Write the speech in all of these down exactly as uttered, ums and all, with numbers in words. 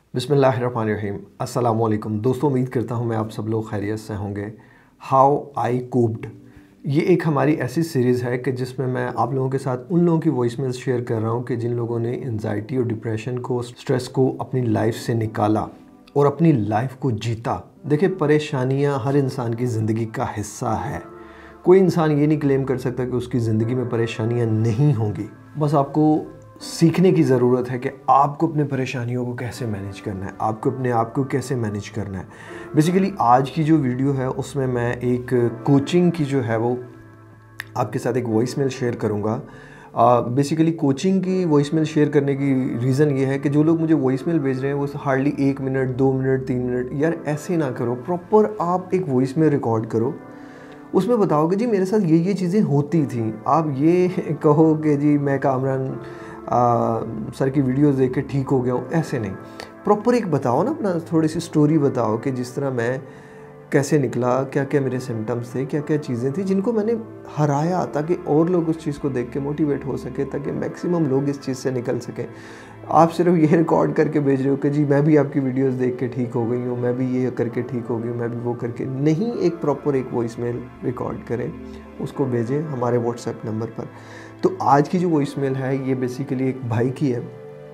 बिस्मिल्लाहिर्रहमानिर्रहीम। अस्सलामु अलैकुम दोस्तों, उम्मीद करता हूँ मैं आप सब लोग खैरियत से होंगे। हाउ आई कोप्ड, ये एक हमारी ऐसी सीरीज़ है कि जिसमें मैं आप लोगों के साथ उन लोगों की वॉइस मेल्स शेयर कर रहा हूँ कि जिन लोगों ने एंजाइटी और डिप्रेशन को, स्ट्रेस को अपनी लाइफ से निकाला और अपनी लाइफ को जीता। देखिए, परेशानियाँ हर इंसान की ज़िंदगी का हिस्सा है। कोई इंसान ये नहीं क्लेम कर सकता कि उसकी ज़िंदगी में परेशानियाँ नहीं होंगी। बस आपको सीखने की ज़रूरत है कि आपको अपने परेशानियों को कैसे मैनेज करना है, आपको अपने आप को कैसे मैनेज करना है। बेसिकली आज की जो वीडियो है उसमें मैं एक कोचिंग की जो है वो आपके साथ एक वॉइस मेल शेयर करूँगा। बेसिकली कोचिंग की वॉइस मेल शेयर करने की रीज़न ये है कि जो लोग मुझे वॉइस मेल भेज रहे हैं वो हार्डली एक मिनट दो मिनट तीन मिनट, यार ऐसे ना करो। प्रॉपर आप एक वॉइस मेल रिकॉर्ड करो, उसमें बताओ कि जी मेरे साथ ये ये चीज़ें होती थी। आप ये कहो कि जी मैं कामरान आ, सर की वीडियोस देख के ठीक हो गया हूँ, ऐसे नहीं। प्रॉपर एक बताओ ना, अपना थोड़ी सी स्टोरी बताओ कि जिस तरह मैं कैसे निकला, क्या क्या मेरे सिम्टम्स थे, क्या क्या चीज़ें थी जिनको मैंने हराया, ताकि और लोग उस चीज़ को देख के मोटिवेट हो सके, ताकि मैक्सिमम लोग इस चीज़ से निकल सकें। आप सिर्फ ये रिकॉर्ड करके भेज रहे हो कि जी मैं भी आपकी वीडियोस देख के ठीक हो गई हूँ, मैं भी ये करके ठीक हो गई हूँ, मैं भी वो करके नहीं। एक प्रॉपर एक वॉइस मेल रिकॉर्ड करें, उसको भेजें हमारे व्हाट्सएप नंबर पर। तो आज की जो वॉइस मेल है ये बेसिकली एक भाई की है,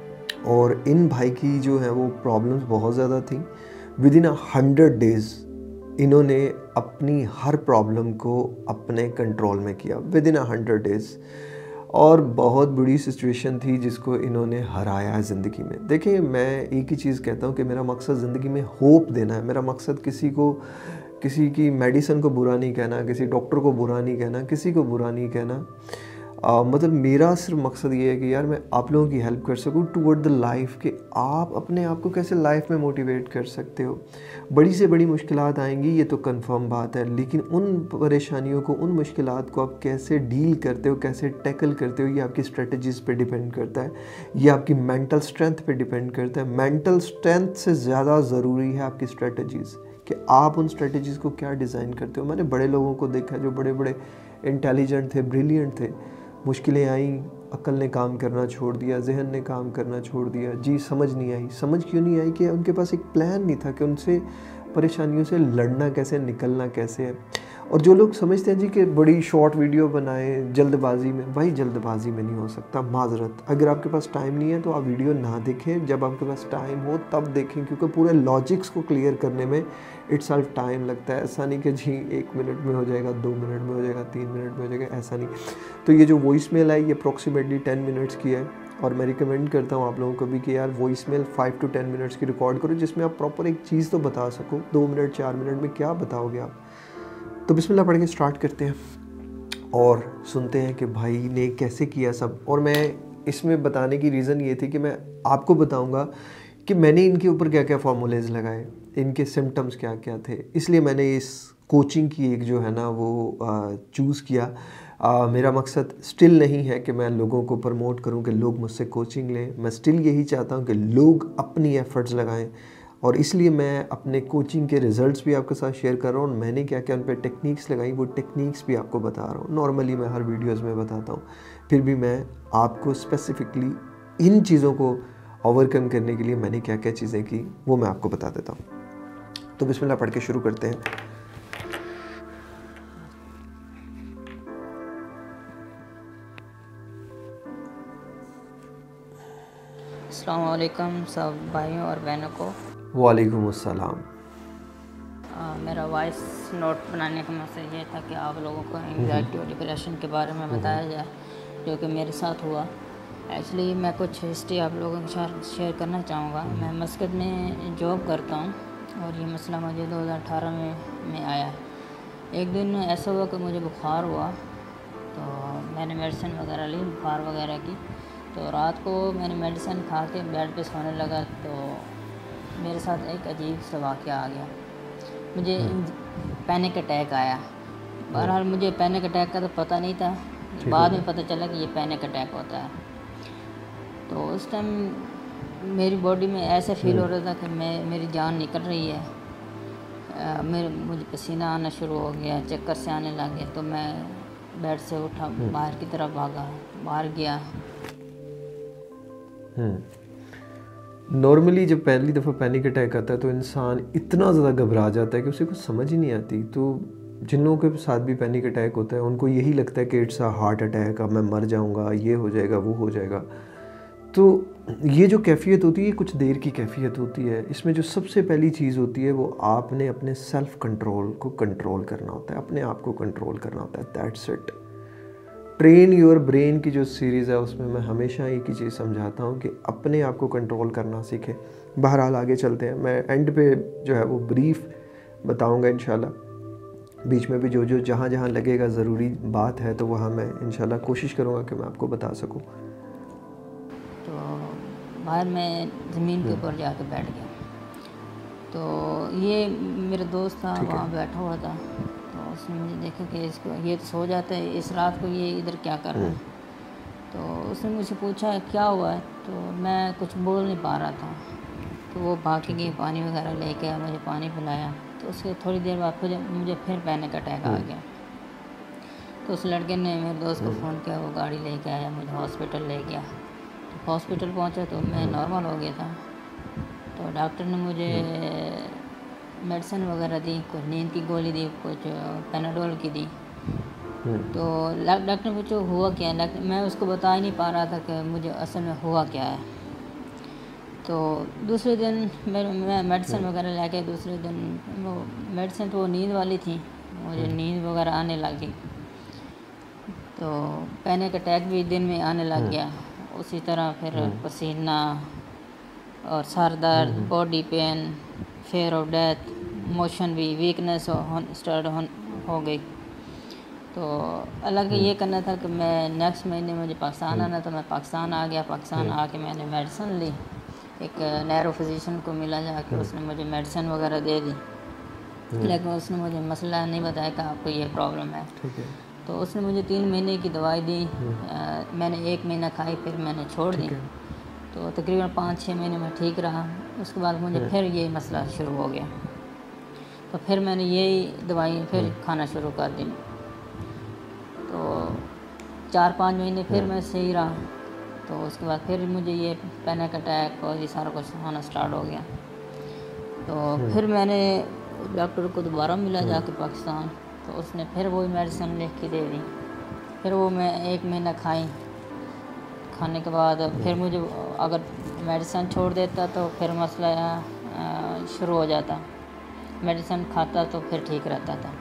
और इन भाई की जो है वो प्रॉब्लम्स बहुत ज़्यादा थी। Within a hundred days इन्होंने अपनी हर प्रॉब्लम को अपने कंट्रोल में किया, within a hundred days. और बहुत बुरी सिचुएशन थी जिसको इन्होंने हराया है ज़िंदगी में। देखिए, मैं एक ही चीज़ कहता हूँ कि मेरा मकसद ज़िंदगी में होप देना है। मेरा मकसद किसी को, किसी की मेडिसिन को बुरा नहीं कहना, किसी डॉक्टर को बुरा नहीं कहना, किसी को बुरा नहीं कहना। आ, मतलब मेरा सिर्फ मकसद ये है कि यार मैं आप लोगों की हेल्प कर सकूँ टूवर्ड द लाइफ, कि आप अपने आप को कैसे लाइफ में मोटिवेट कर सकते हो। बड़ी से बड़ी मुश्किलात आएंगी, ये तो कंफर्म बात है, लेकिन उन परेशानियों को, उन मुश्किलात को आप कैसे डील करते हो, कैसे टैकल करते हो, ये आपकी स्ट्रेटजीज़ पे डिपेंड करता है। ये आपकी मेंटल स्ट्रेंथ पे डिपेंड करता है। मेंटल स्ट्रेंथ से ज़्यादा ज़रूरी है आपकी स्ट्रेटजीज़, कि आप उन स्ट्रेटजीज़ को क्या डिज़ाइन करते हो। मैंने बड़े लोगों को देखा जो बड़े बड़े इंटेलिजेंट थे, ब्रिलियंट थे। मुश्किलें आईं, अक्ल ने काम करना छोड़ दिया, जहन ने काम करना छोड़ दिया, जी समझ नहीं आई। समझ क्यों नहीं आई? कि उनके पास एक प्लान नहीं था कि उनसे परेशानियों से लड़ना कैसे, निकलना कैसे है। और जो लोग समझते हैं जी कि बड़ी शॉर्ट वीडियो बनाएं जल्दबाजी में, भाई जल्दबाजी में नहीं हो सकता, माजरत। अगर आपके पास टाइम नहीं है तो आप वीडियो ना देखें, जब आपके पास टाइम हो तब देखें, क्योंकि पूरे लॉजिक्स को क्लियर करने में इट्स सेल्फ टाइम लगता है। ऐसा नहीं कि जी एक मिनट में हो जाएगा, दो मिनट में हो जाएगा, तीन मिनट में हो जाएगा, ऐसा नहीं। तो ये जो वॉइस मेल है ये अप्रॉक्सीमेटली टेन मिनट्स की है, और मैं रिकमेंड करता हूँ आप लोगों को भी कि यार voice mail five to ten minutes की रिकॉर्ड करो, जिसमें आप प्रॉपर एक चीज़ तो बता सको। दो मिनट चार मिनट में क्या बताओगे आप? तो बिस्मिल्लाह पढ़ के स्टार्ट करते हैं और सुनते हैं कि भाई ने कैसे किया सब। और मैं इसमें बताने की रीज़न ये थी कि मैं आपको बताऊंगा कि मैंने इनके ऊपर क्या क्या फार्मूलेज लगाए, इनके सिम्टम्स क्या क्या थे। इसलिए मैंने इस कोचिंग की एक जो है ना वो चूज़ किया। आ, मेरा मकसद स्टिल नहीं है कि मैं लोगों को प्रमोट करूं कि लोग मुझसे कोचिंग लें। मैं स्टिल यही चाहता हूं कि लोग अपनी एफ़र्ट्स लगाएं, और इसलिए मैं अपने कोचिंग के रिज़ल्ट्स भी आपके साथ शेयर कर रहा हूँ। मैंने क्या क्या उन पर टेक्निक्स लगाई, वो टेक्निक्स भी आपको बता रहा हूँ। नॉर्मली मैं हर वीडियोज़ में बताता हूँ, फिर भी मैं आपको स्पेसिफ़िकली इन चीज़ों को ओवरकम करने के लिए मैंने क्या क्या चीज़ें की वो मैं आपको बता देता हूँ। तो बिस्मिल्लाह पढ़ के शुरू करते हैं। अस्सलाम वालेकुम सब भाइयों और बहनों को। वालेकुम अस्सलाम। मेरा वॉइस नोट बनाने का मकसद ये था कि आप लोगों को एंग्जाइटी और डिप्रेशन के बारे में बताया जाए, जो कि मेरे साथ हुआ। एक्चुअली मैं कुछ हिस्ट्री आप लोगों के साथ शेयर करना चाहूँगा। मैं मस्कत में जॉब करता हूँ, और ये मसला मुझे दो हज़ार अठारह में में आया। एक दिन ऐसा हुआ कि मुझे बुखार हुआ, तो मैंने मेडिसिन वगैरह ली बुखार वगैरह की। तो रात को मैंने मेडिसिन खा के बेड पे सोने लगा, तो मेरे साथ एक अजीब सा वाक़या आ गया। मुझे पैनिक अटैक आया। बहरहाल मुझे पैनिक अटैक का तो पता नहीं था, बाद में पता चला कि ये पैनिक अटैक होता है। तो उस टाइम मेरी बॉडी में ऐसा फील हो रहा था कि मैं मेरी जान निकल रही है। आ, मेरे मुझे पसीना आना शुरू हो गया, चक्कर से आने लगे। तो मैं बेड से उठा, बाहर की तरफ भागा, बाहर गया। नॉर्मली जब पहली दफ़ा पैनिक अटैक आता है तो इंसान इतना ज़्यादा घबरा जाता है कि उसे कुछ समझ ही नहीं आती। तो जिन लोगों के साथ भी पैनिक अटैक होता है उनको यही लगता है कि इट्स अ हार्ट अटैक, अब मैं मर जाऊंगा, ये हो जाएगा, वो हो जाएगा। तो ये जो कैफियत होती है ये कुछ देर की कैफियत होती है। इसमें जो सबसे पहली चीज़ होती है वो आपने अपने सेल्फ़ कंट्रोल को कंट्रोल करना होता है, अपने आप को कंट्रोल करना होता है। That's it. Train your brain की जो सीरीज़ है उसमें मैं हमेशा एक ही चीज़ समझाता हूँ कि अपने आप को कंट्रोल करना सीखें। बहरहाल आगे चलते हैं, मैं एंड पे जो है वो ब्रीफ बताऊँगा इंशाल्लाह। बीच में भी जो जो जहाँ जहाँ लगेगा ज़रूरी बात है तो वहाँ मैं इंशाल्लाह कोशिश करूँगा कि मैं आपको बता सकूँ। तो बाहर मैं ज़मीन के ऊपर जाके बैठ गया। तो ये मेरा दोस्त था वहाँ बैठा हुआ था, तो उसने मुझे देखा कि इसको ये तो सो जाता है, इस रात को ये इधर क्या कर रहा है। तो उसने मुझसे पूछा क्या हुआ है, तो मैं कुछ बोल नहीं पा रहा था। तो वो भाग के गई, पानी वगैरह लेके आया, मुझे पानी पिलाया। तो उसके थोड़ी देर बाद फिर मुझे फिर पैनिक अटैक आ गया। तो उस लड़के ने मेरे दोस्त को फ़ोन किया, वो गाड़ी लेके आया, मुझे हॉस्पिटल ले गया। तो हॉस्पिटल पहुंचा तो मैं नॉर्मल हो गया था। तो डॉक्टर ने मुझे मेडिसिन वगैरह दी, कुछ नींद की गोली दी, कुछ पैनाडोल की दी। तो डॉक्टर ने पूछा हुआ क्या है। डॉक्टर मैं उसको बता ही नहीं पा रहा था कि मुझे असल में हुआ क्या है। तो दूसरे दिन मैं मेडिसिन वगैरह लेके दूसरे दिन वो मेडिसिन तो वो नींद वाली थी, मुझे नींद वगैरह आने लगी। तो पैनिक अटैक भी दिन में आने लग गया। उसी तरह फिर पसीना और सर दर्द, body pain, fear of death, motion भी वीकनेस स्टार्ट हो गई। तो अलग ये करना था कि मैं नेक्स्ट महीने मुझे पाकिस्तान आना, तो मैं पाकिस्तान आ गया। पाकिस्तान आके मैंने मेडिसिन ली, एक नैरो फिजिशियन को मिला जाके, उसने मुझे मेडिसिन वगैरह दे दी। लेकिन उसने मुझे मसला नहीं बताया कि आपको ये प्रॉब्लम है। तो उसने मुझे तीन महीने की दवाई दी। आ, मैंने एक महीना खाई, फिर मैंने छोड़ दी। तो तकरीबन पाँच छः महीने में ठीक रहा। उसके बाद मुझे फिर ये मसला शुरू हो गया। तो फिर मैंने यही दवाई फिर खाना शुरू कर दी। तो चार पाँच महीने फिर मैं सही रहा। तो उसके बाद फिर मुझे ये पैनिक अटैक और ये सारा कुछ होना स्टार्ट हो गया। तो फिर मैंने डॉक्टर को दोबारा मिला जाके पाकिस्तान। तो उसने फिर वही मेडिसिन लिख के दे दी। फिर वो मैं एक महीना खाई। खाने के बाद फिर मुझे अगर मेडिसिन छोड़ देता तो फिर मसला शुरू हो जाता। मेडिसिन खाता तो फिर ठीक रहता था।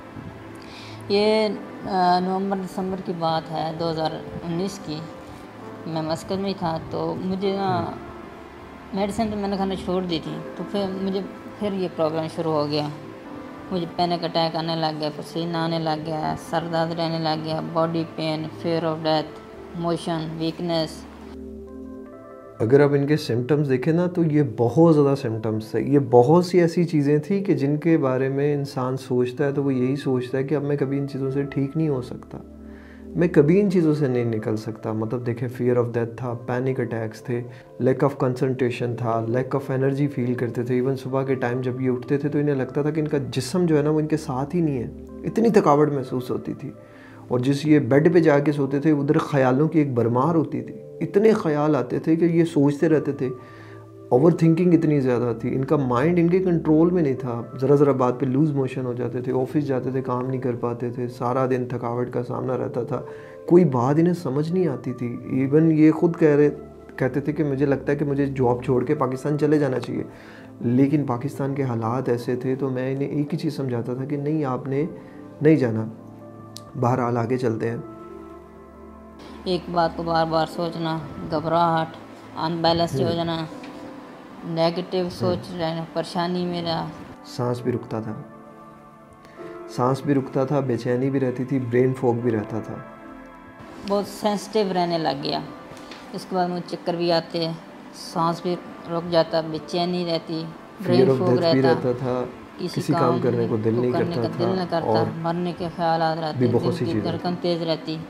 ये नवंबर दिसंबर की बात है दो हज़ार उन्नीस की। मैं मस्कत में था। तो मुझे ना मेडिसिन तो मैंने खाना छोड़ दी थी। तो फिर मुझे फिर ये प्रॉब्लम शुरू हो गया। मुझे पैनिक अटैक आने लग गया, पसीना आने लग गया, सर दर्द रहने लग गया, body pain, fear of death, motion weakness. अगर आप इनके सिम्टम्स देखें ना तो ये बहुत ज़्यादा सिम्टम्स है। ये बहुत सी ऐसी चीज़ें थी कि जिनके बारे में इंसान सोचता है तो वो यही सोचता है कि अब मैं कभी इन चीज़ों से ठीक नहीं हो सकता, मैं कभी इन चीज़ों से नहीं निकल सकता। मतलब देखें, फियर ऑफ डेथ था, पैनिक अटैक्स थे, लैक ऑफ कंसंट्रेशन था, लैक ऑफ एनर्जी फील करते थे। इवन सुबह के टाइम जब ये उठते थे तो इन्हें लगता था कि इनका जिस्म जो है ना वो इनके साथ ही नहीं है, इतनी थकावट महसूस होती थी। और जिस ये बेड पे जाके सोते थे उधर ख्यालों की एक भरमार होती थी, इतने ख्याल आते थे कि ये सोचते रहते थे। ओवर थिंकिंग इतनी ज़्यादा थी, इनका माइंड इनके कंट्रोल में नहीं था। ज़रा ज़रा बात पे लूज़ मोशन हो जाते थे, ऑफिस जाते थे काम नहीं कर पाते थे, सारा दिन थकावट का सामना रहता था, कोई बात इन्हें समझ नहीं आती थी। इवन ये खुद कह रहे कहते थे कि मुझे लगता है कि मुझे जॉब छोड़ के पाकिस्तान चले जाना चाहिए। लेकिन पाकिस्तान के हालात ऐसे थे तो मैं इन्हें एक ही चीज़ समझाता था कि नहीं, आपने नहीं जाना। बहरहाल आगे चलते हैं। एक बात को बार बार सोचना, घबराहट, अनबैलेंस हो जाना, नेगेटिव सोच रहना, परेशानी मेरा, सांस भी रुकता था सांस भी रुकता था बेचैनी भी रहती थी, ब्रेन फॉग भी रहता था, बहुत सेंसिटिव रहने लग गया। इसके बाद मुझे चक्कर भी आते, सांस भी रुक जाता, बेचैनी रहती, ब्रेन फॉग रहता, रहता था, किसी, किसी काम करने को दिल नहीं करता था, दिल नहीं करता, और मरने के ख्यालात रहते, बहुत सी चीज़ें, धड़कन तेज रहती,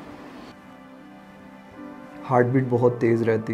हार्ट बीट बहुत तेज रहती।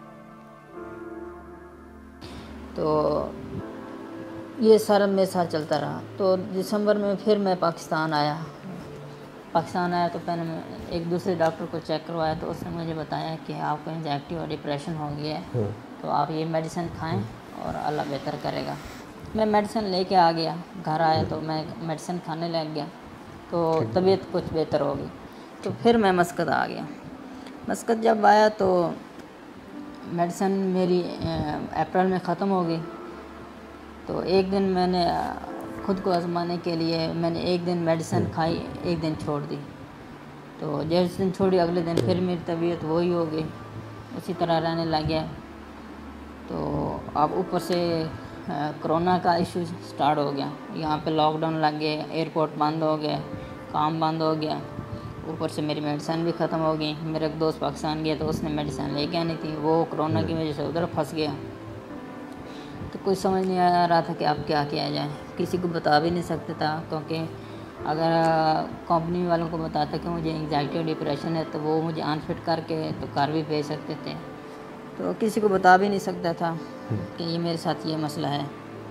तो ये सारा मेरे साथ चलता रहा। तो दिसंबर में फिर मैं पाकिस्तान आया। पाकिस्तान आया तो पहले मैं एक दूसरे डॉक्टर को चेक करवाया। तो उसने मुझे बताया कि आपको एंजाइटी और डिप्रेशन हो गया है, तो आप ये मेडिसिन खाएं और अल्लाह बेहतर करेगा। मैं मेडिसिन लेके आ गया, घर आया तो मैं मेडिसिन खाने लग गया, तो तबीयत कुछ बेहतर हो गई। तो फिर मैं मस्कत आ गया। मस्कत जब आया तो मेडिसिन मेरी अप्रैल में ख़त्म हो गई। तो एक दिन मैंने ख़ुद को आजमाने के लिए मैंने एक दिन मेडिसिन खाई, एक दिन छोड़ दी। तो जिस दिन छोड़ी अगले दिन फिर मेरी तबीयत वही हो गई, उसी तरह रहने लग गया। तो अब ऊपर से कोरोना का इशू स्टार्ट हो गया, यहाँ पे लॉकडाउन लग गए, एयरपोर्ट बंद हो गए, काम बंद हो गया। ऊपर से मेरी मेडिसिन भी ख़त्म हो गई। मेरा एक दोस्त पाकिस्तान गया तो उसने मेडिसिन लेके आनी थी, वो कोरोना की वजह से उधर फंस गया। तो कुछ समझ नहीं आ रहा था कि अब क्या किया जाए। किसी को बता भी नहीं सकता था, क्योंकि अगर कंपनी वालों को बताता कि मुझे एंग्जाइटी और डिप्रेशन है तो वो मुझे अनफिट करके तो घर भी भेज सकते थे। तो किसी को बता भी नहीं सकता था कि ये मेरे साथ ये मसला है।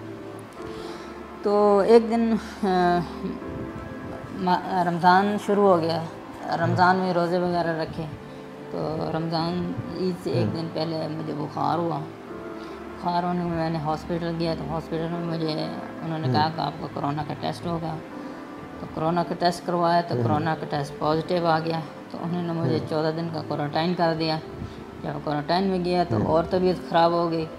तो एक दिन रमज़ान शुरू हो गया, रमज़ान में रोज़े वगैरह रखे। तो रमज़ान ईद से एक दिन पहले मुझे बुखार हुआ। बुखार होने में मैंने हॉस्पिटल गया, तो हॉस्पिटल में मुझे उन्होंने कहा कि आपका कोरोना का टेस्ट होगा। तो कोरोना का टेस्ट करवाया तो कोरोना का टेस्ट पॉजिटिव आ गया। तो उन्होंने मुझे चौदह दिन का क्वारंटाइन कर दिया। जब क्वारंटाइन में गया तो और तबीयत ख़राब हो गई।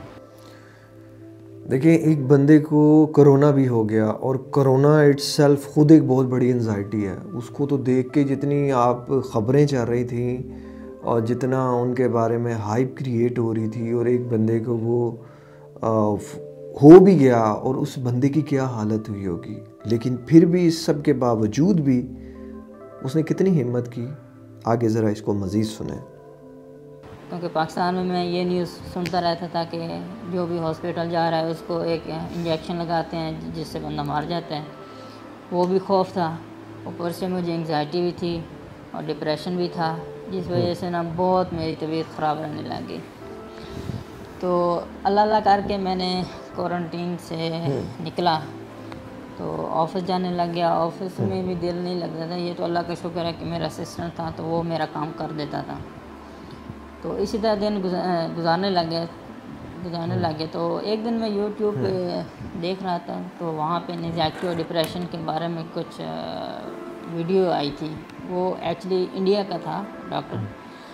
देखिए, एक बंदे को कोरोना भी हो गया और कोरोना इट्सेल्फ खुद एक बहुत बड़ी एंजाइटी है। उसको तो देख के जितनी आप ख़बरें चल रही थी और जितना उनके बारे में हाइप क्रिएट हो रही थी, और एक बंदे को वो आ, हो भी गया और उस बंदे की क्या हालत हुई होगी। लेकिन फिर भी इस सब के बावजूद भी उसने कितनी हिम्मत की, आगे ज़रा इसको मज़ीद सुने। क्योंकि पाकिस्तान में मैं ये न्यूज़ सुनता रहता था कि जो भी हॉस्पिटल जा रहा है उसको एक इंजेक्शन लगाते हैं जिससे बंदा मार जाता है। वो भी खौफ था, ऊपर से मुझे एंग्जाइटी भी थी और डिप्रेशन भी था, जिस वजह से ना बहुत मेरी तबीयत ख़राब रहने लग गई। तो अल्लाह अल्लाह करके मैंने क्वारंटीन से निकला तो ऑफ़िस जाने लग गया। ऑफ़िस में भी दिल नहीं लगता था। ये तो अल्लाह का शुक्र है कि मेरा असिस्टेंट था तो वो मेरा काम कर देता था। तो इसी तरह दिन गुजारने लगे गुजारने लगे तो एक दिन मैं यूट्यूब पे देख रहा था, तो वहाँ पे एंग्जाइटी और डिप्रेशन के बारे में कुछ वीडियो आई थी। वो एक्चुअली इंडिया का था डॉक्टर,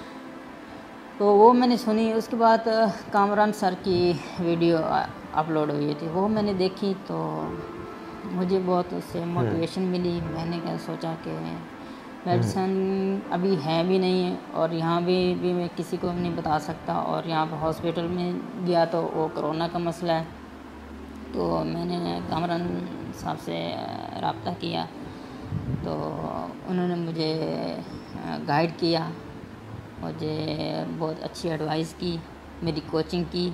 तो वो मैंने सुनी। उसके बाद कामरान सर की वीडियो अपलोड हुई थी, वो मैंने देखी तो मुझे बहुत उससे मोटिवेशन मिली। मैंने क्या सोचा कि मेडिसिन अभी है भी नहीं है और यहाँ भी भी मैं किसी को नहीं बता सकता, और यहाँ पर हॉस्पिटल में गया तो वो कोरोना का मसला है। तो मैंने कामरान साहब से रब्ता किया तो उन्होंने मुझे गाइड किया, मुझे बहुत अच्छी एडवाइस की, मेरी कोचिंग की।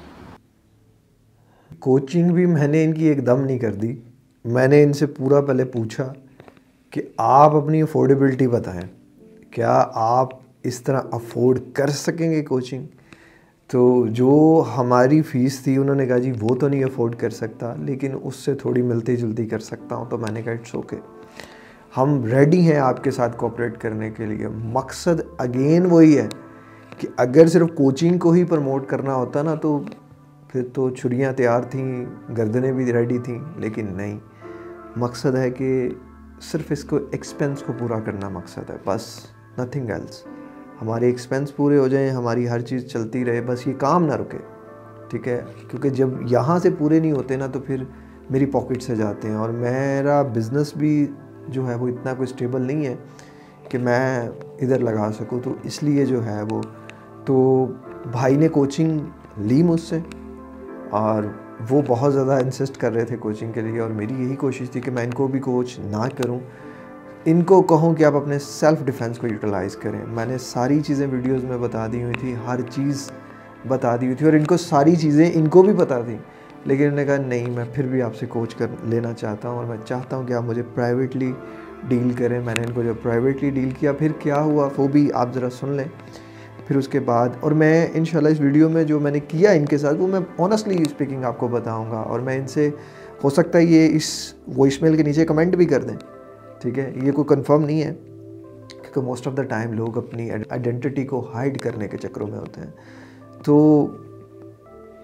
कोचिंग भी मैंने इनकी एकदम नहीं कर दी। मैंने इनसे पूरा पहले पूछा कि आप अपनी अफोर्डेबिलिटी बताएं, क्या आप इस तरह अफोर्ड कर सकेंगे कोचिंग। तो जो हमारी फ़ीस थी उन्होंने कहा जी वो तो नहीं अफोर्ड कर सकता, लेकिन उससे थोड़ी मिलती जुलती कर सकता हूँ। तो मैंने कहा इट्स ओके, हम रेडी हैं आपके साथ कोऑपरेट करने के लिए। मकसद अगेन वही है कि अगर सिर्फ कोचिंग को ही प्रमोट करना होता ना तो फिर तो छुरियाँ तैयार थीं, गर्दनें भी रेडी थीं, लेकिन नहीं। मकसद है कि सिर्फ इसको एक्सपेंस को पूरा करना मकसद है, बस नथिंग एल्स। हमारे एक्सपेंस पूरे हो जाएं, हमारी हर चीज़ चलती रहे, बस ये काम ना रुके, ठीक है। क्योंकि जब यहाँ से पूरे नहीं होते ना तो फिर मेरी पॉकेट से जाते हैं, और मेरा बिज़नेस भी जो है वो इतना कोई स्टेबल नहीं है कि मैं इधर लगा सकूँ। तो इसलिए जो है वो तो भाई ने कोचिंग ली मुझसे, और वो बहुत ज़्यादा इंसिस्ट कर रहे थे कोचिंग के लिए, और मेरी यही कोशिश थी कि मैं इनको भी कोच ना करूं, इनको कहूं कि आप अपने सेल्फ़ डिफेंस को यूटिलाइज़ करें। मैंने सारी चीज़ें वीडियोस में बता दी हुई थी, हर चीज़ बता दी हुई थी, और इनको सारी चीज़ें इनको भी पता थी, लेकिन उन्होंने कहा नहीं, मैं फिर भी आपसे कोच कर लेना चाहता हूँ और मैं चाहता हूँ कि आप मुझे प्राइवेटली डील करें। मैंने इनको जब प्राइवेटली डील किया फिर क्या हुआ वो भी आप ज़रा सुन लें। फिर उसके बाद, और मैं इंशाल्लाह इस वीडियो में जो मैंने किया इनके साथ वो मैं ऑनेस्टली स्पीकिंग आपको बताऊंगा, और मैं इनसे हो सकता है ये इस वॉइसमेल के नीचे कमेंट भी कर दें, ठीक है। ये कोई कंफर्म नहीं है क्योंकि मोस्ट ऑफ द टाइम लोग अपनी आइडेंटिटी को हाइड करने के चक्रों में होते हैं। तो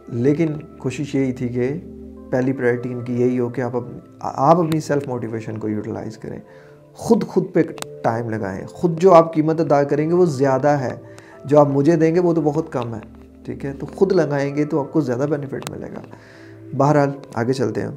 लेकिन कोशिश यही थी कि पहली प्रायोरिटी इनकी यही हो कि आप अपनी आप अपनी सेल्फ मोटिवेशन को यूटिलाइज़ करें, ख़ुद खुद पे टाइम लगाएं। ख़ुद जो आप कीमत अदा करेंगे वो ज़्यादा है, जो आप मुझे देंगे वो तो बहुत कम है, ठीक है। तो ख़ुद लगाएंगे तो आपको ज़्यादा बेनिफिट मिलेगा। बहरहाल आगे चलते हैं।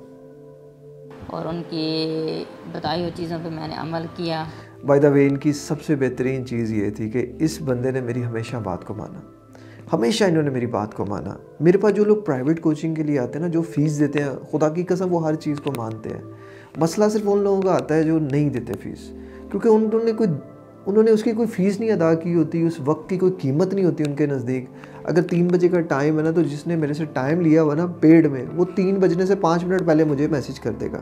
और उनकी बताई हुई चीज़ों पे मैंने अमल किया। बाय द वे, इनकी सबसे बेहतरीन चीज़ ये थी कि इस बंदे ने मेरी हमेशा बात को माना, हमेशा इन्होंने मेरी बात को माना। मेरे पास जो लोग प्राइवेट कोचिंग के लिए आते हैं ना, जो फ़ीस देते हैं, खुदा की कसम वो हर चीज़ को मानते हैं। मसला सिर्फ उन लोगों का आता है जो नहीं देते फ़ीस, क्योंकि उन्होंने कोई उन्होंने उसकी कोई फ़ीस नहीं अदा की होती, उस वक्त की कोई कीमत नहीं होती उनके नज़दीक। अगर तीन बजे का टाइम है ना, तो जिसने मेरे से टाइम लिया हुआ ना पेड में, वो तीन बजने से पाँच मिनट पहले मुझे मैसेज कर देगा।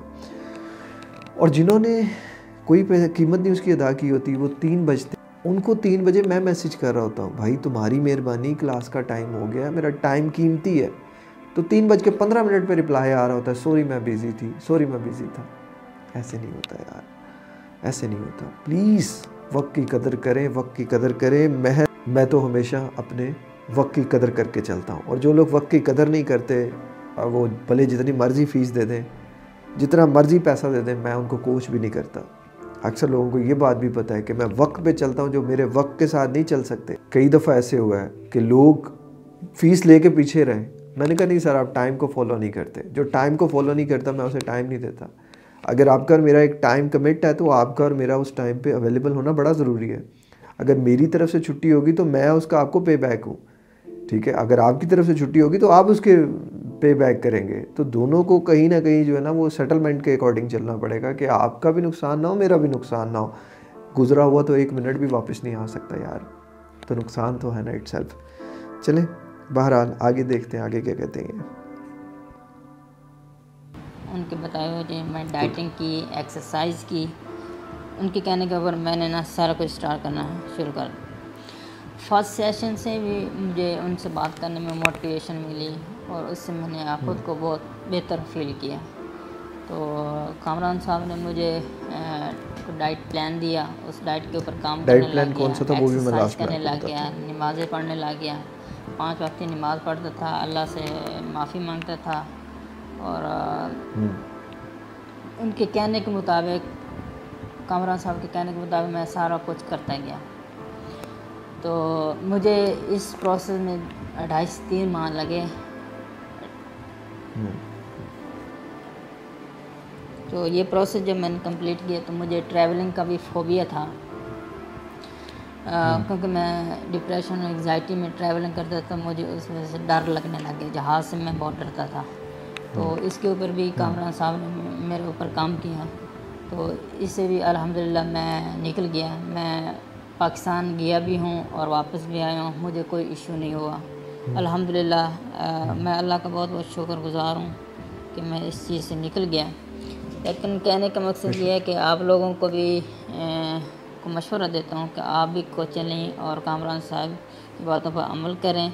और जिन्होंने कोई कीमत नहीं उसकी अदा की होती, वो तीन बजते उनको तीन बजे मैं मैसेज कर रहा होता हूँ, भाई तुम्हारी मेहरबानी, क्लास का टाइम हो गया, मेरा टाइम कीमती है। तो तीन बज के पंद्रह मिनट पर रिप्लाई आ रहा होता है, सॉरी मैं बिज़ी थी, सॉरी मैं बिज़ी था। ऐसे नहीं होता यार, ऐसे नहीं होता। प्लीज़ वक्त की कदर करें, वक्त की कदर करें। मैं मैं तो हमेशा अपने वक्त की कदर करके चलता हूँ। और जो लोग वक्त की कदर नहीं करते, वो भले जितनी मर्ज़ी फ़ीस दे दें, जितना मर्ज़ी पैसा दे दें, मैं उनको कोच भी नहीं करता। अक्सर लोगों को ये बात भी पता है कि मैं वक्त पे चलता हूँ, जो मेरे वक्त के साथ नहीं चल सकते। कई दफ़ा ऐसे हुआ है कि लोग फ़ीस लेके पीछे रहे। मैंने कहा नहीं सर, आप टाइम को फॉलो नहीं करते। जो टाइम को फॉलो नहीं करता, मैं उसे टाइम नहीं देता। अगर आपका और मेरा एक टाइम कमिट है, तो आपका और मेरा उस टाइम पे अवेलेबल होना बड़ा ज़रूरी है। अगर मेरी तरफ से छुट्टी होगी तो मैं उसका आपको पे बैक हूँ, ठीक है। अगर आपकी तरफ से छुट्टी होगी तो आप उसके पे बैक करेंगे। तो दोनों को कहीं ना कहीं जो है ना, वो सेटलमेंट के अकॉर्डिंग चलना पड़ेगा कि आपका भी नुकसान ना हो, मेरा भी नुकसान ना हो। गुजरा हुआ तो एक मिनट भी वापस नहीं आ सकता यार, तो नुकसान तो है ना इटसेल्फ। चलें बहरहाल आगे देखते हैं, आगे क्या कहते हैं। उनके बताए हुए मैं डाइटिंग की, एक्सरसाइज की, उनके कहने के ऊपर मैंने ना सारा कुछ स्टार्ट करना शुरू कर। फर्स्ट सेशन से भी मुझे उनसे बात करने में मोटिवेशन मिली और उससे मैंने खुद को बहुत बेहतर फील किया। तो कामरान साहब ने मुझे डाइट प्लान दिया, उस डाइट के ऊपर काम करने लग गया, एक्सरसाइज करने लग गया, नमाज़ें पढ़ने लग गया, पाँच वक्त की नमाज़ पढ़ता था, अल्लाह से माफ़ी मांगता था और उनके कहने के मुताबिक, कामरान साहब के कहने के मुताबिक मैं सारा कुछ करता गया। तो मुझे इस प्रोसेस में ढाई से तीन माह लगे। तो ये प्रोसेस जब मैंने कंप्लीट किया तो मुझे ट्रैवलिंग का भी फोबिया था, क्योंकि मैं डिप्रेशन और एग्जाइटी में ट्रैवलिंग करता था, मुझे उस वजह से डर लगने लग गया, जहाज़ से मैं बहुत डरता था। तो इसके ऊपर भी कामरान साहब ने मेरे ऊपर काम किया, तो इससे भी अल्हम्दुलिल्लाह मैं निकल गया। मैं पाकिस्तान गया भी हूँ और वापस भी आया हूँ, मुझे कोई इशू नहीं हुआ अल्हम्दुलिल्लाह। मैं अल्लाह का बहुत बहुत शुक्रगुज़ार हूँ कि मैं इस चीज़ से निकल गया। लेकिन कहने का मकसद ये है कि आप लोगों को भी ए, को मशवरा देता हूँ कि आप भी कोचिंग लें और कामरान साहब की बातों पर अमल करें।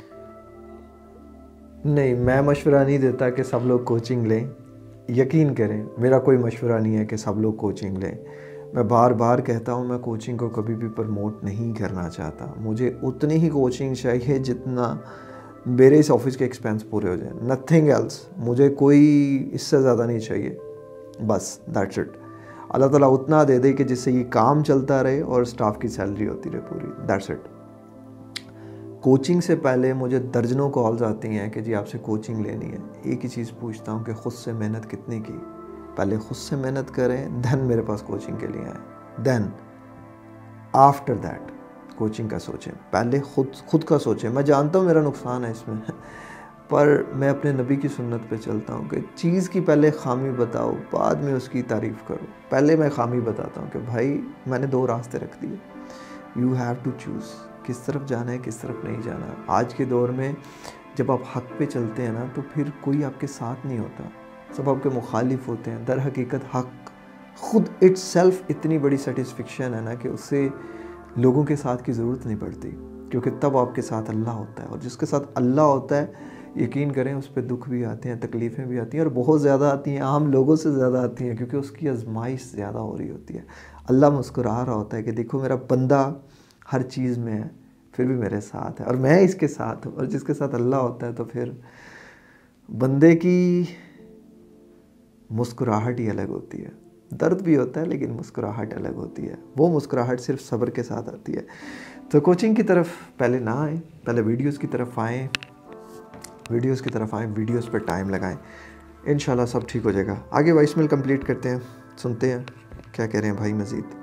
नहीं, मैं मशवरा नहीं देता कि सब लोग कोचिंग लें। यकीन करें, मेरा कोई मशवरा नहीं है कि सब लोग कोचिंग लें। मैं बार बार कहता हूँ, मैं कोचिंग को कभी भी प्रमोट नहीं करना चाहता। मुझे उतनी ही कोचिंग चाहिए जितना मेरे इस ऑफिस के एक्सपेंस पूरे हो जाए, नथिंग एल्स। मुझे कोई इससे ज़्यादा नहीं चाहिए, बस दैट्स इट। अल्लाह ताला उतना दे दे कि जिससे ये काम चलता रहे और स्टाफ की सैलरी होती रहे पूरी, दैट्स इट। कोचिंग से पहले मुझे दर्जनों कॉल्स आती हैं कि जी आपसे कोचिंग लेनी है। एक ही चीज़ पूछता हूँ कि ख़ुद से मेहनत कितनी की। पहले ख़ुद से मेहनत करें, देन मेरे पास कोचिंग के लिए आए, देन आफ्टर दैट कोचिंग का सोचें। पहले खुद खुद का सोचें। मैं जानता हूँ मेरा नुकसान है इसमें पर मैं अपने नबी की सुन्नत पे चलता हूँ कि चीज़ की पहले खामी बताओ, बाद में उसकी तारीफ़ करो। पहले मैं खामी बताता हूँ कि भाई मैंने दो रास्ते रख दिए, यू हैव टू चूज़, किस तरफ जाना है किस तरफ नहीं जाना है। आज के दौर में जब आप हक़ पे चलते हैं ना, तो फिर कोई आपके साथ नहीं होता, सब आपके मुखालिफ होते हैं। दर हकीकत हक़ खुद इट सेल्फ इतनी बड़ी सेटिस्फिक्शन है ना कि उससे लोगों के साथ की ज़रूरत नहीं पड़ती, क्योंकि तब आपके साथ अल्लाह होता है। और जिसके साथ अल्लाह होता है, यकीन करें उस पर दुख भी आते हैं, तकलीफ़ें भी आती हैं, और बहुत ज़्यादा आती हैं, आम लोगों से ज़्यादा आती हैं, क्योंकि उसकी आजमाइश ज़्यादा हो रही होती है। अल्लाह मुस्कुरा रहा होता है कि देखो मेरा बंदा हर चीज़ में है, फिर भी मेरे साथ है और मैं इसके साथ हूँ। और जिसके साथ अल्लाह होता है तो फिर बंदे की मुस्कुराहट ही अलग होती है। दर्द भी होता है लेकिन मुस्कुराहट अलग होती है। वो मुस्कुराहट सिर्फ सब्र के साथ आती है। तो कोचिंग की तरफ पहले ना आए, पहले वीडियोस की तरफ आएँ, वीडियोस की तरफ आएँ, वीडियोस पर टाइम लगाएं, इंशाल्लाह सब ठीक हो जाएगा। आगे वॉइसमेल कंप्लीट करते हैं, सुनते हैं क्या कह रहे हैं भाई मज़ीद।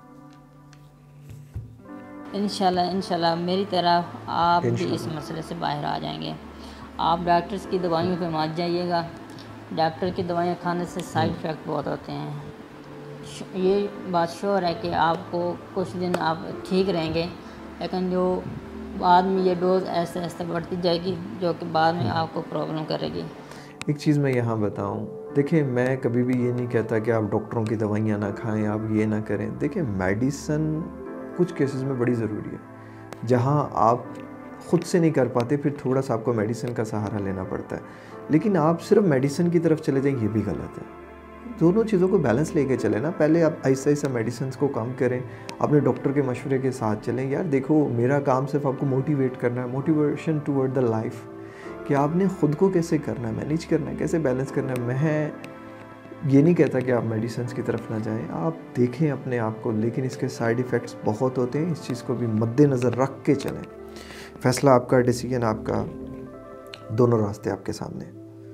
इंशाल्लाह इंशाल्लाह मेरी तरह आप भी इंशाल्लाह। इस मसले से बाहर आ जाएंगे। आप डॉक्टर्स की दवाइयों पे मत जाइएगा। डॉक्टर की दवाइयाँ खाने से साइड इफ़ेक्ट बहुत होते हैं। श- ये बात श्योर है कि आपको कुछ दिन आप ठीक रहेंगे, लेकिन जो बाद में ये डोज ऐसे ऐसे बढ़ती जाएगी जो कि बाद में आपको प्रॉब्लम करेगी। एक चीज़ मैं यहाँ बताऊँ, देखिए मैं कभी भी ये नहीं कहता कि आप डॉक्टरों की दवाइयाँ ना खाएं, आप ये ना करें। देखिए मेडिसन कुछ केसेस में बड़ी ज़रूरी है। जहाँ आप ख़ुद से नहीं कर पाते फिर थोड़ा सा आपको मेडिसिन का सहारा लेना पड़ता है, लेकिन आप सिर्फ मेडिसिन की तरफ चले जाएं ये भी गलत है। दोनों चीज़ों को बैलेंस लेके चलें ना। पहले आप ऐसा ऐसा मेडिसिन को कम करें, अपने डॉक्टर के मशवरे के साथ चलें। यार देखो मेरा काम सिर्फ आपको मोटिवेट करना है, मोटिवेशन टूवर्ड द लाइफ, कि आपने ख़ुद को कैसे करना है, मैनेज करना है, कैसे बैलेंस करना है। मैं ये नहीं कहता कि आप मेडिसिन की तरफ ना जाएं, आप देखें अपने आप को, लेकिन इसके साइड इफ़ेक्ट्स बहुत होते हैं। इस चीज़ को भी मद्देनज़र रख के चलें। फ़ैसला आपका, डिसीजन आपका, दोनों रास्ते आपके सामने।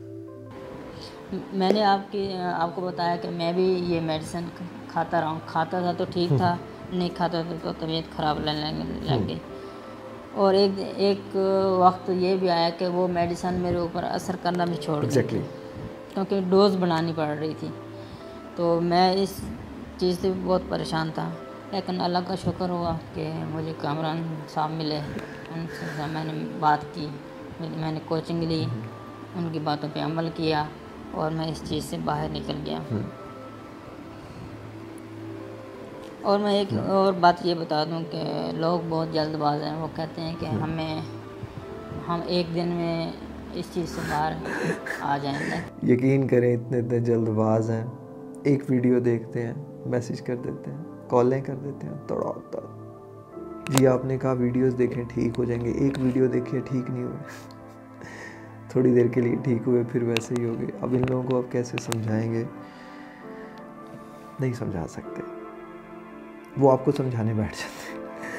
मैंने आपकी आपको बताया कि मैं भी ये मेडिसिन खाता रहा हूँ। खाता था तो ठीक था, नहीं खाता था तो तबीयत ख़राब लगने लग गई। और एक एक वक्त ये भी आया कि वो मेडिसिन मेरे ऊपर असर करना भी छोड़ गई Exactly. क्योंकि डोज बढ़ानी पड़ रही थी। तो मैं इस चीज़ से बहुत परेशान था, लेकिन अल्लाह का शुक्र हुआ कि मुझे कामरान साहब मिले। उनसे मैंने बात की, मैंने कोचिंग ली, उनकी बातों पे अमल किया और मैं इस चीज़ से बाहर निकल गया। और मैं एक और बात ये बता दूं कि लोग बहुत जल्दबाज हैं। वो कहते हैं कि हमें हम एक दिन में इस चीज़ से बाहर आ जाएंगे। यकीन करें इतने इतने जल्दबाज हैं, एक वीडियो देखते हैं, मैसेज कर देते हैं, कॉलें कर देते हैं, तोड़ा तोड़। जी आपने कहा वीडियोस देखें ठीक हो जाएंगे, एक वीडियो देखिए ठीक नहीं हुए, थोड़ी देर के लिए ठीक हुए फिर वैसे ही हो गए। अब इन लोगों को आप कैसे समझाएंगे, नहीं समझा सकते, वो आपको समझाने बैठ जाते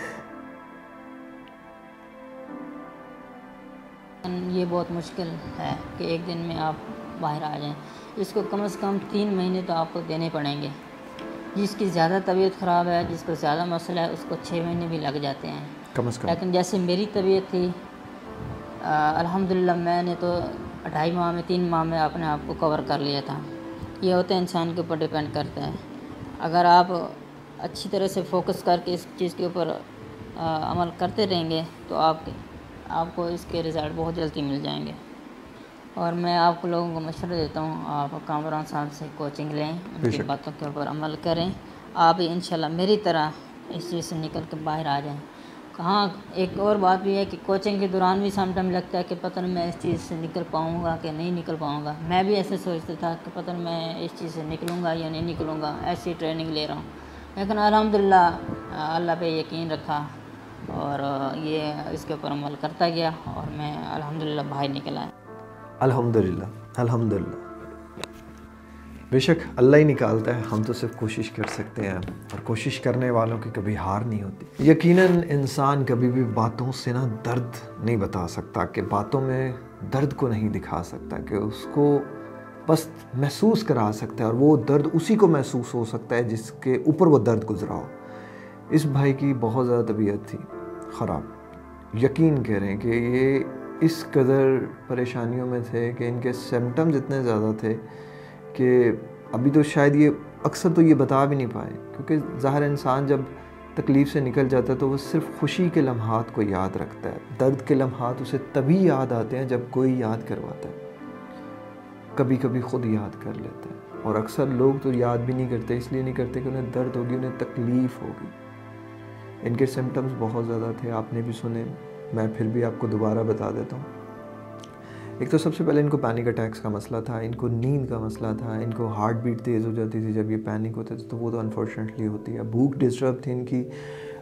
हैं। ये बहुत मुश्किल है कि एक दिन में आप बाहर आ जाएं। इसको कम से कम तीन महीने तो आपको देने पड़ेंगे। जिसकी ज़्यादा तबीयत ख़राब है, जिसको ज़्यादा मसला है, उसको छः महीने भी लग जाते हैं कम से कम। लेकिन जैसे मेरी तबीयत थी, अल्हम्दुलिल्लाह मैंने तो ढाई माह में, तीन माह में अपने आप को कवर कर लिया था। ये होता है इंसान के ऊपर डिपेंड करता है। अगर आप अच्छी तरह से फोकस करके इस चीज़ के ऊपर अमल करते रहेंगे तो आप आपको इसके रिज़ल्ट बहुत जल्दी मिल जाएंगे। और मैं आप लोगों को मशवरा देता हूँ, आप कामरान साहब से कोचिंग लें, उनकी बातों के ऊपर अमल करें। आप इंशाल्लाह मेरी तरह इस चीज़ से निकल के बाहर आ जाएं। हाँ, एक और बात भी है कि कोचिंग के दौरान भी समटाइम लगता है कि पता नहीं मैं इस चीज़ से निकल पाऊँगा कि नहीं निकल पाऊँगा। मैं भी ऐसे सोचता था कि पता नहीं मैं इस चीज़ से निकलूँगा या नहीं निकलूँगा, ऐसी ट्रेनिंग ले रहा हूँ। लेकिन अल्हम्दुलिल्लाह अल्लाह पे यकीन रखा और ये इसके ऊपर अमल करता गया और मैं अल्हम्दुलिल्लाह बाहर निकल आया। अल्हम्दुलिल्लाह अल्हम्दुलिल्लाह। बेशक अल्लाह ही निकालता है, हम तो सिर्फ कोशिश कर सकते हैं और कोशिश करने वालों की कभी हार नहीं होती। यकीनन इंसान कभी भी बातों से ना दर्द नहीं बता सकता, कि बातों में दर्द को नहीं दिखा सकता, कि उसको बस महसूस करा सकता है और वो दर्द उसी को महसूस हो सकता है जिसके ऊपर वो दर्द गुजरा हो। इस भाई की बहुत ज़्यादा तबीयत थी ख़राब, यकीन करें कि ये इस कदर परेशानियों में थे कि इनके सिम्टम्स इतने ज़्यादा थे कि अभी तो शायद ये अक्सर तो ये बता भी नहीं पाए, क्योंकि ज़ाहिर इंसान जब तकलीफ़ से निकल जाता है तो वो सिर्फ खुशी के लम्हात को याद रखता है। दर्द के लम्हात उसे तभी याद आते हैं जब कोई याद करवाता है, कभी कभी ख़ुद याद कर लेता है। और अक्सर लोग तो याद भी नहीं करते, इसलिए नहीं करते कि उन्हें दर्द होगी, उन्हें तकलीफ़ होगी। इनके सिम्टम्स बहुत ज़्यादा थे, आपने भी सुने, मैं फिर भी आपको दोबारा बता देता हूँ। एक तो सबसे पहले इनको पैनिक अटैक्स का मसला था, इनको नींद का मसला था, इनको हार्ट बीट तेज़ हो जाती थी जब ये पैनिक होते थे, तो वो तो अनफॉर्चुनेटली होती है। भूख डिस्टर्ब थी इनकी,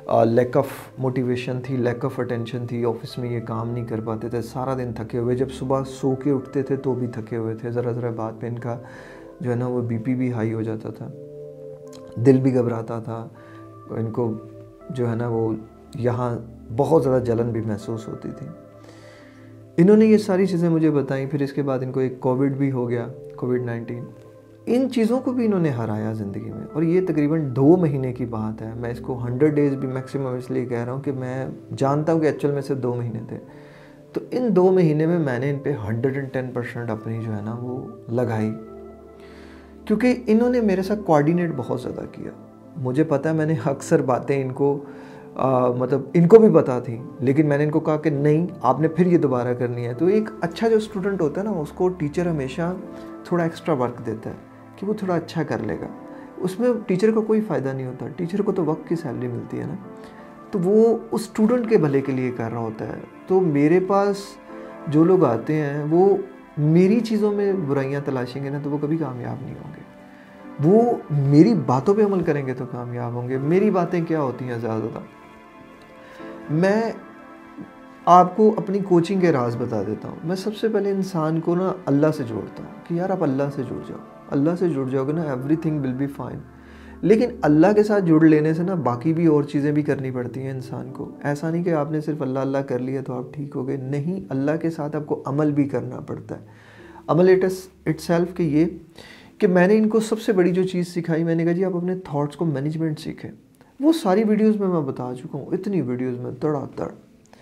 लैक ऑफ मोटिवेशन थी, लैक ऑफ अटेंशन थी, ऑफिस में ये काम नहीं कर पाते थे, सारा दिन थके हुए, जब सुबह सो के उठते थे तो भी थके हुए थे, ज़रा ज़रा बात पे इनका जो है ना वो बीपी भी हाई हो जाता था, दिल भी घबराता था, इनको जो है ना वो यहाँ बहुत ज़्यादा जलन भी महसूस होती थी। इन्होंने ये सारी चीज़ें मुझे बताई। फिर इसके बाद इनको एक कोविड भी हो गया, कोविड नाइन्टीन। इन चीज़ों को भी इन्होंने हराया ज़िंदगी में, और ये तकरीबन दो महीने की बात है। मैं इसको हंड्रेड डेज़ भी मैक्सिमम इसलिए कह रहा हूँ कि मैं जानता हूँ कि एक्चुअल में से दो महीने थे। तो इन दो महीने में मैंने इन पे हंड्रेड एंड टेन परसेंट अपनी जो है ना वो लगाई, क्योंकि इन्होंने मेरे साथ कोऑर्डिनेट बहुत ज़्यादा किया। मुझे पता है मैंने अक्सर बातें इनको आ, मतलब इनको भी पता थी, लेकिन मैंने इनको कहा कि नहीं, आपने फिर ये दोबारा करनी है। तो एक अच्छा जो स्टूडेंट होता है ना, उसको टीचर हमेशा थोड़ा एक्स्ट्रा वर्क देता है कि वो थोड़ा अच्छा कर लेगा। उसमें टीचर को कोई फ़ायदा नहीं होता, टीचर को तो वक्त की सैलरी मिलती है ना, तो वो उस स्टूडेंट के भले के लिए कर रहा होता है। तो मेरे पास जो लोग आते हैं वो मेरी चीज़ों में बुराइयां तलाशेंगे ना, तो वो कभी कामयाब नहीं होंगे। वो मेरी बातों पे अमल करेंगे तो कामयाब होंगे। मेरी बातें क्या होती हैं ज़्यादातर, मैं आपको अपनी कोचिंग के राज बता देता हूँ। मैं सबसे पहले इंसान को ना अल्लाह से जोड़ता हूँ कि यार आप अल्लाह से जुड़ जाओ, अल्लाह से जुड़ जाओगे ना, एवरीथिंग विल बी फाइन। लेकिन अल्लाह के साथ जुड़ लेने से ना बाकी भी और चीज़ें भी करनी पड़ती हैं इंसान को। ऐसा नहीं कि आपने सिर्फ अल्लाह अल्लाह कर लिया तो आप ठीक हो गए, नहीं, अल्लाह के साथ आपको अमल भी करना पड़ता है। अमल इट इटसेल्फ कि ये कि मैंने इनको सबसे बड़ी जो चीज़ सिखाई, मैंने कहा जी आप अपने थॉट्स को मैनेजमेंट सीखें। वो सारी वीडियोस में मैं बता चुका हूँ, इतनी वीडियोस में तड़ातड़।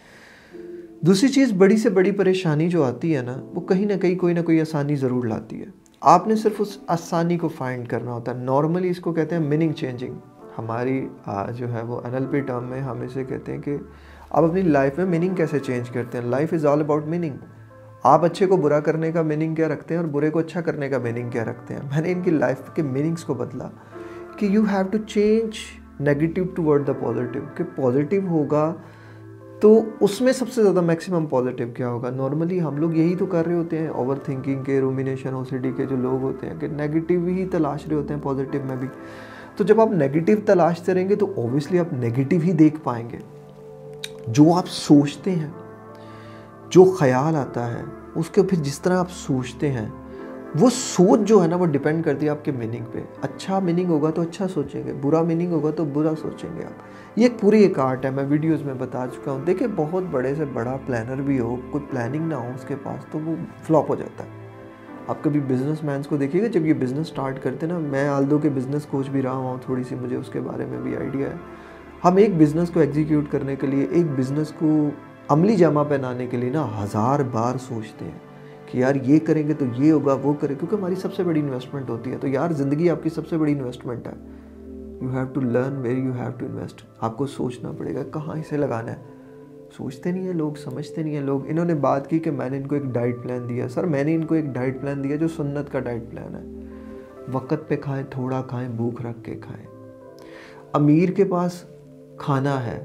दूसरी चीज़, बड़ी से बड़ी परेशानी जो आती है ना, वो कहीं ना कहीं कोई ना कोई आसानी ज़रूर लाती है। आपने सिर्फ उस आसानी को फाइंड करना होता है। नॉर्मली इसको कहते हैं मीनिंग चेंजिंग। हमारी जो है वो एन एल पी टर्म में हम इसे कहते हैं कि आप अपनी लाइफ में मीनिंग कैसे चेंज करते हैं। Life is all about meaning. आप अच्छे को बुरा करने का मीनिंग क्या रखते हैं और बुरे को अच्छा करने का मीनिंग क्या रखते हैं। मैंने इनकी लाइफ के मीनिंग्स को बदला कि you have to change negative toward the positive. कि पॉजिटिव होगा तो उसमें सबसे ज़्यादा मैक्सिमम पॉजिटिव क्या होगा। नॉर्मली हम लोग यही तो कर रहे होते हैं, ओवर थिंकिंग के, रूमिनेशन, ओसीडी के जो लोग होते हैं कि नेगेटिव ही तलाश रहे होते हैं पॉजिटिव में भी। तो जब आप नेगेटिव तलाशते रहेंगे तो ऑब्वियसली आप नेगेटिव ही देख पाएंगे। जो आप सोचते हैं, जो ख्याल आता है, उसके फिर जिस तरह आप सोचते हैं, वो सोच जो है ना वो डिपेंड करती है आपके मीनिंग पे। अच्छा मीनिंग होगा तो अच्छा सोचेंगे, बुरा मीनिंग होगा तो बुरा सोचेंगे आप। ये एक पूरी एक आर्ट है, मैं वीडियोस में बता चुका हूँ। देखिए, बहुत बड़े से बड़ा प्लानर भी हो, कोई प्लानिंग ना हो उसके पास, तो वो फ्लॉप हो जाता है। आप कभी बिजनेसमैन को देखिएगा जब ये बिज़नेस स्टार्ट करते ना, मैं आल्दो के बिज़नेस कोच भी रहा हूँ, थोड़ी सी मुझे उसके बारे में भी आइडिया है। हम एक बिज़नेस को एग्जीक्यूट करने के लिए, एक बिज़नेस को अमली जामा पहनाने के लिए ना हज़ार बार सोचते हैं कि यार ये करेंगे तो ये होगा, वो करें, क्योंकि हमारी सबसे बड़ी इन्वेस्टमेंट होती है। तो यार ज़िंदगी आपकी सबसे बड़ी इन्वेस्टमेंट है। You have to learn where you have to invest. आपको सोचना पड़ेगा कहाँ इसे लगाना है। सोचते नहीं है लोग, समझते नहीं है लोग। इन्होंने बात की कि मैंने इनको एक डाइट प्लान दिया। सर, मैंने इनको एक डाइट प्लान दिया जो सुन्नत का डाइट प्लान है। वक़्त पे खाएं, थोड़ा खाएं, भूख रख के खाएं। अमीर के पास खाना है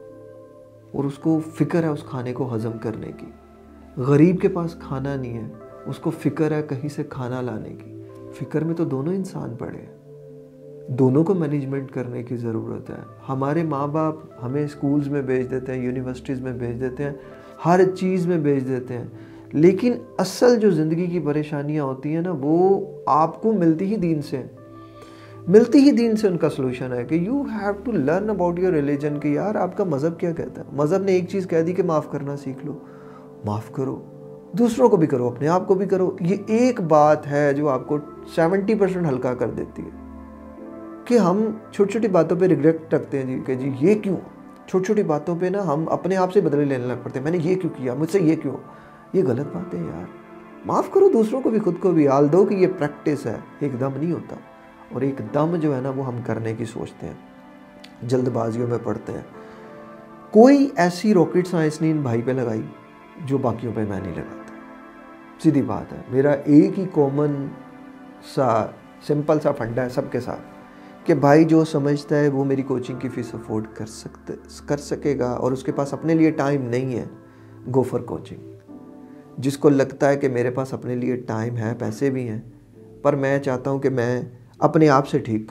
और उसको फ़िक्र है उस खाने को हज़म करने की। गरीब के पास खाना नहीं है, उसको फ़िक्र है कहीं से खाना लाने की। फ़िक्र में तो दोनों इंसान पड़े हैं, दोनों को मैनेजमेंट करने की ज़रूरत है। हमारे माँ बाप हमें स्कूल्स में भेज देते हैं, यूनिवर्सिटीज़ में भेज देते हैं, हर चीज़ में भेज देते हैं, लेकिन असल जो ज़िंदगी की परेशानियाँ होती हैं ना, वो आपको मिलती ही दीन से मिलती ही दीन से उनका सलूशन है कि you have to learn about your religion. कि यार आपका मज़हब क्या कहता है। मज़हब ने एक चीज़ कह दी कि माफ़ करना सीख लो। माफ़ करो, दूसरों को भी करो, अपने आप को भी करो। ये एक बात है जो आपको सेवेंटी परसेंट हल्का कर देती है। कि हम छोटी छोटी बातों पे रिग्रेट रखते हैं जी कि जी ये क्यों। छोटी छोटी बातों पे ना हम अपने आप से बदले लेने लग पड़ते हैं। मैंने ये क्यों किया, मुझसे ये क्यों। ये गलत बात है यार। माफ़ करो दूसरों को भी, खुद को भी। आल दो कि ये प्रैक्टिस है, एकदम नहीं होता। और एक दम जो है ना वो हम करने की सोचते हैं, जल्दबाजियों में पड़ते हैं। कोई ऐसी रॉकेट साइंस नहीं इन भाई पे लगाई जो बाकियों पे मैं नहीं लगाता। सीधी बात है। मेरा एक ही कॉमन सा सिंपल सा फंडा है सबके साथ कि भाई जो समझता है वो मेरी कोचिंग की फ़ीस अफोर्ड कर सकते कर सकेगा और उसके पास अपने लिए टाइम नहीं है, गो फॉर कोचिंग। जिसको लगता है कि मेरे पास अपने लिए टाइम है, पैसे भी हैं, पर मैं चाहता हूँ कि मैं अपने आप से ठीक करूँ,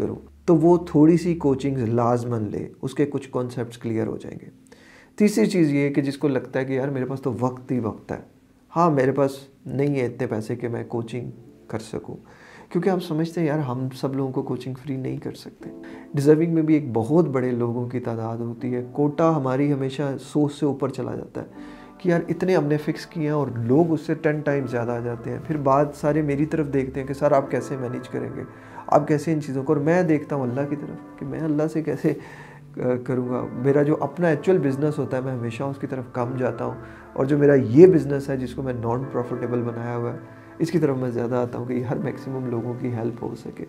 तो वो थोड़ी सी कोचिंग लाजमन ले, उसके कुछ कॉन्सेप्ट्स क्लियर हो जाएंगे। तीसरी चीज़ ये है कि जिसको लगता है कि यार मेरे पास तो वक्त ही वक्त है, हाँ मेरे पास नहीं है इतने पैसे कि मैं कोचिंग कर सकूं, क्योंकि आप समझते हैं यार हम सब लोगों को कोचिंग फ्री नहीं कर सकते। डिज़र्विंग में भी एक बहुत बड़े लोगों की तादाद होती है। कोटा हमारी हमेशा सोच से ऊपर चला जाता है कि यार इतने हमने फ़िक्स किए हैं और लोग उससे टेन टाइम ज़्यादा आ जाते हैं। फिर बाद सारे मेरी तरफ देखते हैं कि सर आप कैसे मैनेज करेंगे, आप कैसे इन चीज़ों को, और मैं देखता हूँ अल्लाह की तरफ कि मैं अल्लाह से कैसे करूँगा। मेरा जो अपना एक्चुअल बिज़नेस होता है मैं हमेशा उसकी तरफ कम जाता हूँ, और जो मेरा ये बिज़नेस है जिसको मैं नॉन प्रॉफिटेबल बनाया हुआ है इसकी तरफ मैं ज़्यादा आता हूँ कि हर मैक्सिमम लोगों की हेल्प हो सके।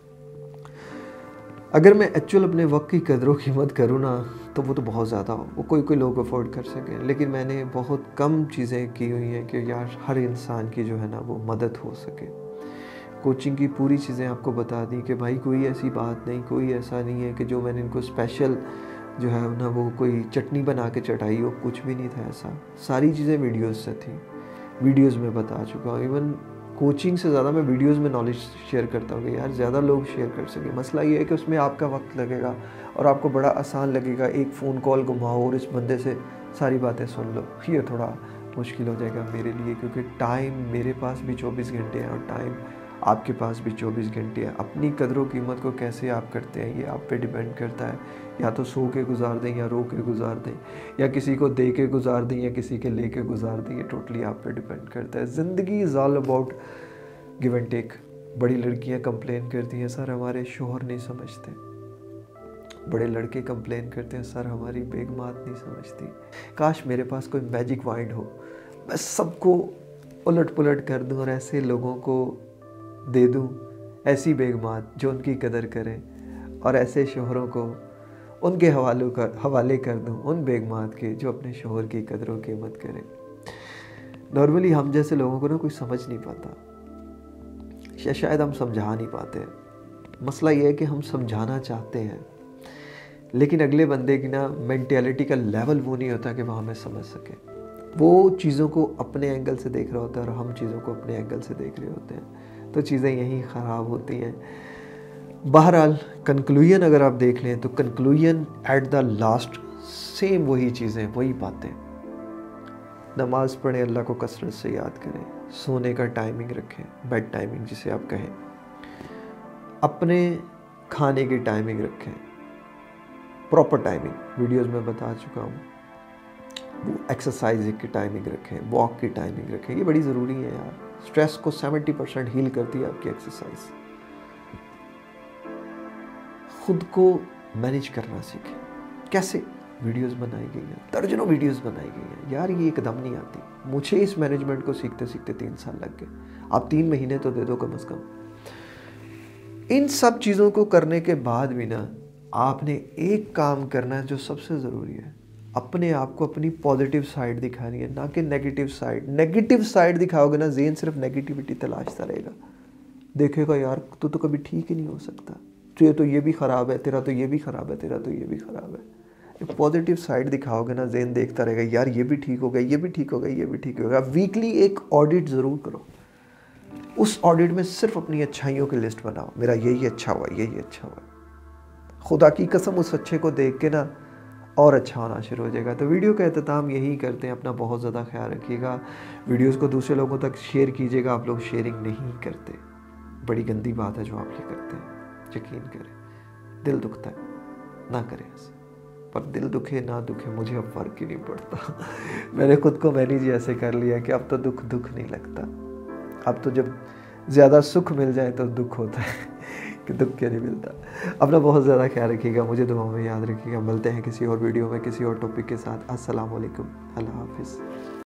अगर मैं एक्चुअल अपने वक्त की कदरों कीमत करूँ ना तो वो तो बहुत ज़्यादा हो, वो कोई कोई लोग अफोर्ड कर सकें, लेकिन मैंने बहुत कम चीज़ें की हुई हैं कि यार हर इंसान की जो है ना वो मदद हो सके। कोचिंग की पूरी चीज़ें आपको बता दी कि भाई कोई ऐसी बात नहीं, कोई ऐसा नहीं है कि जो मैंने इनको स्पेशल जो है ना वो कोई चटनी बना के चटाई हो, कुछ भी नहीं था ऐसा। सारी चीज़ें वीडियोस से थी, वीडियोस में बता चुका हूँ। इवन कोचिंग से ज़्यादा मैं वीडियोस में नॉलेज शेयर करता हूँ कि यार ज़्यादा लोग शेयर कर सकें। मसला ये है कि उसमें आपका वक्त लगेगा और आपको बड़ा आसान लगेगा, एक फ़ोन कॉल घुमाओ और इस बंदे से सारी बातें सुन लो। ये थोड़ा मुश्किल हो जाएगा मेरे लिए, क्योंकि टाइम मेरे पास भी चौबीस घंटे हैं और टाइम आपके पास भी चौबीस घंटे हैं। अपनी कदरों कीमत को कैसे आप करते हैं ये आप पे डिपेंड करता है। या तो सो के गुजार दें या रो के गुजार दें, या किसी को दे के गुजार दें या किसी के ले के गुजार दें, ये टोटली आप पे डिपेंड करता है। ज़िंदगी is all about give and take. बड़ी लड़कियां कंप्लेन करती हैं सर हमारे शोहर नहीं समझते, बड़े लड़के कंप्लेन करते हैं सर हमारी बेगमात नहीं समझती। काश मेरे पास कोई मैजिक वाइंड हो, मैं सबको उलट पुलट कर दूं और ऐसे लोगों को दे दूं ऐसी बेगमात जो उनकी कदर करें, और ऐसे शोहरों को उनके हवालों कर हवाले कर दूं उन बेगमात के जो अपने शोहर की कदरों कीमत करें। नॉर्मली हम जैसे लोगों को ना कोई समझ नहीं पाता, या शायद हम समझा नहीं पाते। मसला ये है कि हम समझाना चाहते हैं लेकिन अगले बंदे की ना मेंटेलिटी का लेवल वो नहीं होता कि वह हमें समझ सके। वो चीज़ों को अपने एंगल से देख रहा होता है और हम चीज़ों को अपने एंगल से देख रहे होते हैं, तो चीज़ें यहीं ख़राब होती हैं। बहरहाल कंक्लूजन अगर आप देख लें तो conclusion at the last same वही चीज़ें, वही बातें। नमाज़ पढ़ें, अल्लाह को कसरत से याद करें, सोने का टाइमिंग रखें, बेड टाइमिंग जिसे आप कहें, अपने खाने की टाइमिंग रखें, प्रॉपर टाइमिंग वीडियोस में बता चुका हूँ। वो एक्सरसाइज की टाइमिंग रखें, वॉक की टाइमिंग रखें, ये बड़ी ज़रूरी है यार। स्ट्रेस को सत्तर परसेंट हील करती है आपकी एक्सरसाइज। खुद को मैनेज करना सीखें। कैसे? वीडियोस बनाई गई हैं, दर्जनों वीडियोस बनाई गई हैं यार, ये एकदम नहीं आती। मुझे इस मैनेजमेंट को सीखते सीखते तीन साल लग गए, आप तीन महीने तो दे दो कम से कम। इन सब चीज़ों को करने के बाद भी ना आपने एक काम करना है जो सबसे ज़रूरी है, अपने आप को अपनी पॉजिटिव साइड दिखानी है, ना कि नेगेटिव साइड। नेगेटिव साइड दिखाओगे ना ज़हन सिर्फ नेगेटिविटी तलाशता रहेगा, देखेगा यार तू तो कभी ठीक ही नहीं हो सकता, तुझे तो ये भी ख़राब है, तेरा तो ये भी ख़राब है, तेरा तो ये भी ख़राब है। एक पॉजिटिव साइड दिखाओगे ना ज़हन देखता रहेगा यार ये भी ठीक हो गया, ये भी ठीक हो गया, ये भी ठीक हो गया। वीकली एक ऑडिट ज़रूर करो, उस ऑडिट में सिर्फ अपनी अच्छाइयों की लिस्ट बनाओ, मेरा यही अच्छा हुआ, यही अच्छा हुआ। खुदा की कसम उस अच्छे को देख के ना और अच्छा होना शुरू हो जाएगा। तो वीडियो का एहतमाम यही करते हैं, अपना बहुत ज़्यादा ख्याल रखिएगा, वीडियोस को दूसरे लोगों तक शेयर कीजिएगा। आप लोग शेयरिंग नहीं करते, बड़ी गंदी बात है जो आप ये करते हैं, यकीन करें दिल दुखता है, ना करें ऐसे। पर दिल दुखे ना दुखे मुझे अब फ़र्क ही नहीं पड़ता मैंने खुद को मैनेज ऐसे कर लिया कि अब तो दुख दुख नहीं लगता। अब तो जब ज़्यादा सुख मिल जाए तो दुख होता है कि दुख क्या नहीं मिलता। अपना बहुत ज़्यादा ख्याल रखिएगा, मुझे दुआ में याद रखिएगा। मिलते हैं किसी और वीडियो में किसी और टॉपिक के साथ। अस्सलाम वालेकुम, अल्लाह हाफिज़।